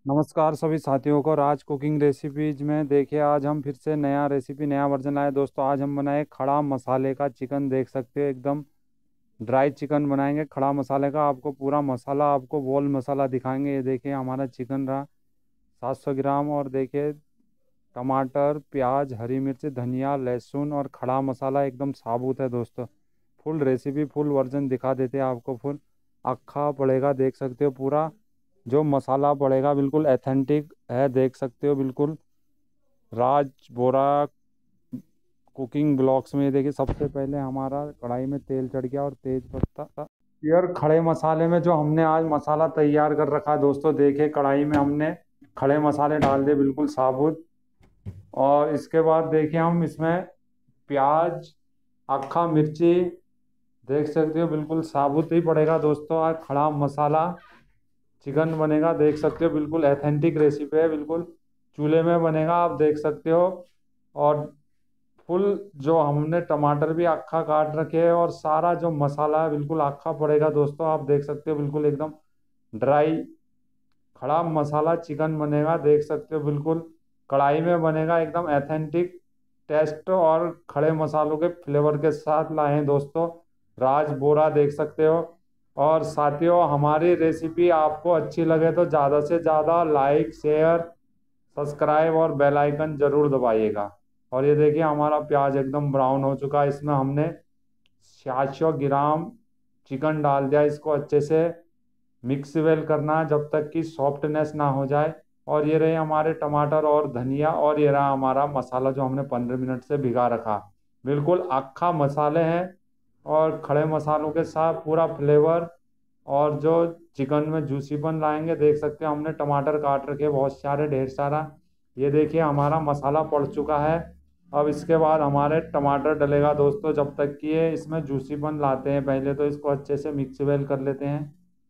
नमस्कार सभी साथियों को राज कुकिंग रेसिपीज में देखिए आज हम फिर से नया रेसिपी नया वर्जन लाए दोस्तों। आज हम बनाए खड़ा मसाले का चिकन। देख सकते हो एकदम ड्राई चिकन बनाएंगे खड़ा मसाले का। आपको पूरा मसाला आपको बोल मसाला दिखाएंगे। ये देखिए हमारा चिकन रहा 700 ग्राम। और देखिए टमाटर प्याज हरी मिर्च धनिया लहसुन और खड़ा मसाला एकदम साबुत है दोस्तों। फुल रेसिपी फुल वर्जन दिखा देते हैं आपको। फुल अक्खा पड़ेगा देख सकते हो। पूरा जो मसाला पड़ेगा बिल्कुल एथेंटिक है देख सकते हो। बिल्कुल राज बोरा कुकिंग ब्लॉग्स में ये देखिए सबसे पहले हमारा कढ़ाई में तेल चढ़ गया और तेज पत्ता यार खड़े मसाले में जो हमने आज मसाला तैयार कर रखा है दोस्तों। देखिए कढ़ाई में हमने खड़े मसाले डाल दिए बिल्कुल साबुत। और इसके बाद देखिए हम इसमें प्याज अक्खा मिर्ची देख सकते हो बिल्कुल साबुत ही पड़ेगा दोस्तों। आज खड़ा मसाला चिकन बनेगा देख सकते हो। बिल्कुल एथेंटिक रेसिपी है। बिल्कुल चूल्हे में बनेगा आप देख सकते हो। और फुल जो हमने टमाटर भी अक्खा काट रखे हैं और सारा जो मसाला है बिल्कुल अक्खा पड़ेगा दोस्तों। आप देख सकते हो बिल्कुल एकदम ड्राई खड़ा मसाला चिकन बनेगा देख सकते हो। बिल्कुल कढ़ाई में बनेगा एकदम एथेंटिक टेस्ट और खड़े मसालों के फ्लेवर के साथ लाए हैं दोस्तों। राज बोरा देख सकते हो। और साथियों हमारी रेसिपी आपको अच्छी लगे तो ज़्यादा से ज़्यादा लाइक शेयर सब्सक्राइब और बेल आइकन जरूर दबाइएगा। और ये देखिए हमारा प्याज एकदम ब्राउन हो चुका है। इसमें हमने 700 ग्राम चिकन डाल दिया। इसको अच्छे से मिक्स वेल करना है जब तक कि सॉफ्टनेस ना हो जाए। और ये रहे हमारे टमाटर और धनिया और ये रहा हमारा मसाला जो हमने 15 मिनट से भिगा रखा। बिल्कुल अक्खा मसाले हैं और खड़े मसालों के साथ पूरा फ्लेवर और जो चिकन में जूसीपन लाएंगे देख सकते हैं। हमने टमाटर काट रखे बहुत सारे ढेर सारा। ये देखिए हमारा मसाला पड़ चुका है। अब इसके बाद हमारे टमाटर डलेगा दोस्तों जब तक कि ये इसमें जूसीपन लाते हैं। पहले तो इसको अच्छे से मिक्स वेल कर लेते हैं।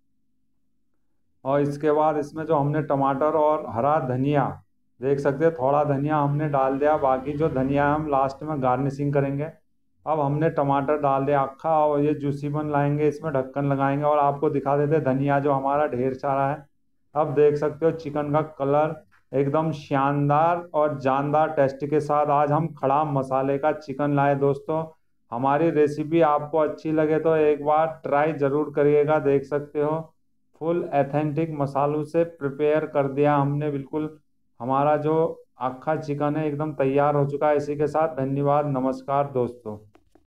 और इसके बाद इसमें जो हमने टमाटर और हरा धनिया देख सकते हैं थोड़ा धनिया हमने डाल दिया। बाकी जो धनिया हम लास्ट में गार्निशिंग करेंगे। अब हमने टमाटर डाल दिया अक्खा और ये जूसीपन लाएंगे इसमें ढक्कन लगाएंगे और आपको दिखा देते हैं धनिया जो हमारा ढेर सारा है। अब देख सकते हो चिकन का कलर एकदम शानदार और जानदार टेस्ट के साथ आज हम खड़ा मसाले का चिकन लाए दोस्तों। हमारी रेसिपी आपको अच्छी लगे तो एक बार ट्राई जरूर करिएगा। देख सकते हो फुल एथेंटिक मसालों से प्रिपेयर कर दिया हमने। बिल्कुल हमारा जो अक्खा चिकन है एकदम तैयार हो चुका है। इसी के साथ धन्यवाद नमस्कार दोस्तों।